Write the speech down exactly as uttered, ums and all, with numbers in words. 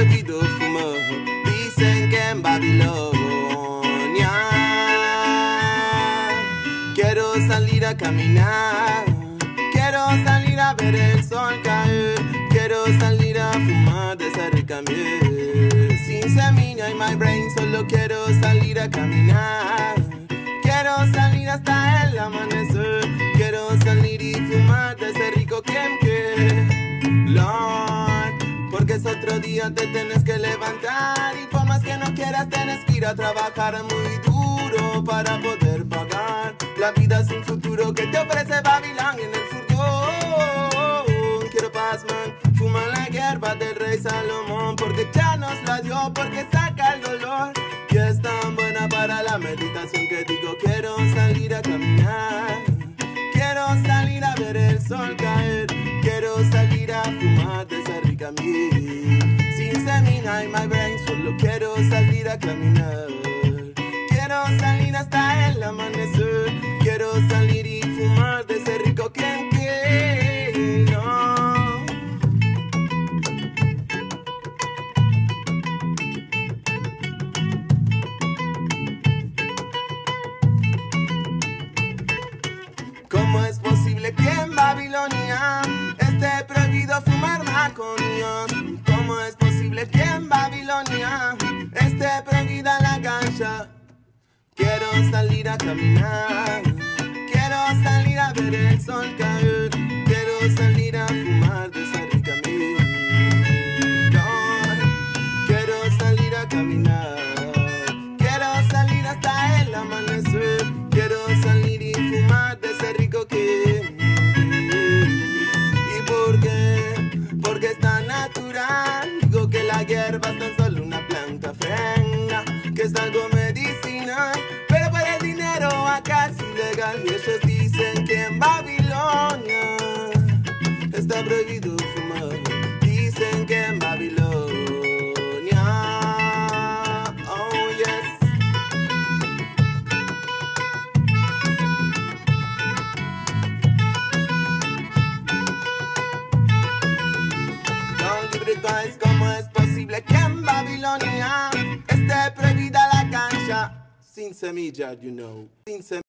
prohibido fumar. Dicen que en Babilonia quiero salir a caminar, quiero salir a ver el sol caer, quiero salir a fumar de esa rica miel. Sin semilla en my brain, solo quiero salir a caminar, quiero salir hasta el amanecer, quiero salir y fumar de ese rico quemque. Lord, porque es otro día, te tienes que levantar y por más que no quieras tienes que ir a trabajar muy duro para poder pagar la vida sin futuro que te ofrece Babilón en el furgón. Quiero paz, man, fuma la hierba del rey Salomón, porque ya nos la dio, porque saca el dolor y es tan buena para la meditación que digo quiero salir a caminar, quiero salir a ver el sol caer, quiero salir a fumar de esa rica miel. Sin semilla en my brain, solo quiero salir a caminar, quiero salir hasta el amanecer, quiero salir y fumar de ese rico quenque. No. ¿Cómo es posible que en Babilonia esté prohibido fumar maconios? ¿Cómo es posible que en Babilonia esté prohibida la ganja? Quiero salir a caminar, quiero salir a ver el sol caer, quiero salir a fumar de esa rica miel. Quiero salir a caminar, quiero salir hasta el amanecer, quiero salir y fumar de ese rico que. ¿Y por qué? Porque es tan natural. Digo que la hierba es tan solo una planta frenga, que es algo medicinal, pero por el dinero acá es ilegal. Y ellos dicen que en Babilonia está prohibido fumar. Dicen que en Babilonia, oh yes. Don't give it advice. ¿Cómo es posible que en Babilonia esté prohibida la cancha? Sin semilla, you know. Sin semilla.